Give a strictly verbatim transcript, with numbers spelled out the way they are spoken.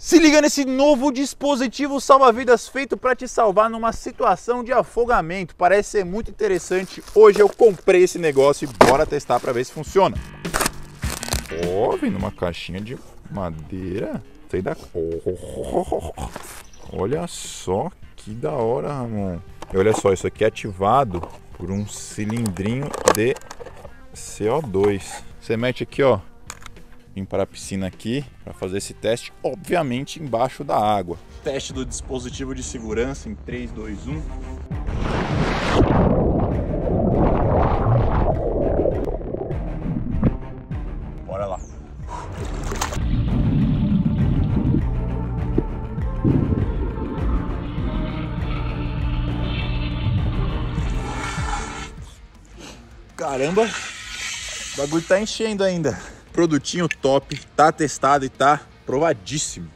Se liga nesse novo dispositivo salva-vidas feito para te salvar numa situação de afogamento. Parece ser muito interessante. Hoje eu comprei esse negócio e bora testar para ver se funciona. Ó, oh, vem numa caixinha de madeira. Sei da... Oh, olha só que da hora, Ramon. E olha só, isso aqui é ativado por um cilindrinho de C O dois. Você mete aqui, ó. Vim para a piscina aqui para fazer esse teste, obviamente embaixo da água. Teste do dispositivo de segurança em três, dois, um. Bora lá. Caramba, o bagulho tá enchendo ainda. Produtinho top, tá testado e tá provadíssimo.